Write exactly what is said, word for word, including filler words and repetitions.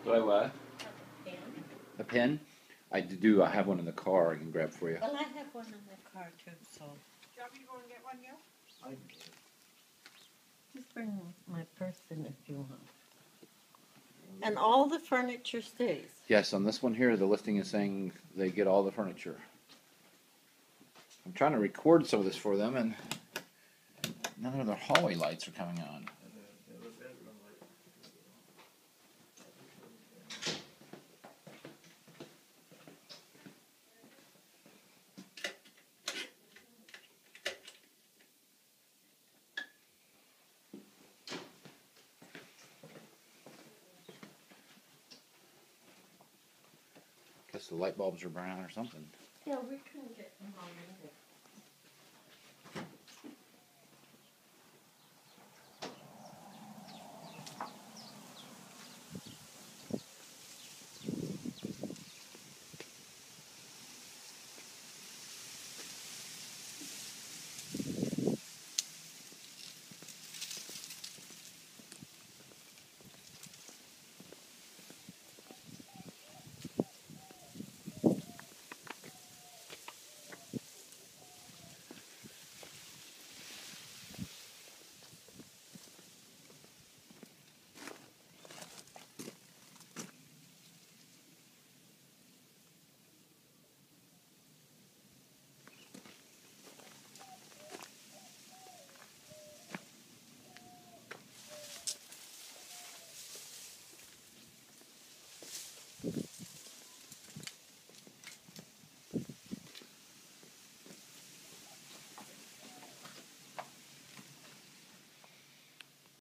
Do I what? Pen. A pen? I do. I have one in the car. I can grab for you. Well, I have one in the car too, so. Do you want me to go and get one, Gil? I, Just bring my purse in if you want. And all the furniture stays. Yes, on this one here, the listing is saying they get all the furniture. I'm trying to record some of this for them, and none of their hallway lights are coming on. Guess the light bulbs are brown or something. Yeah, we can get them all in there. Thank you.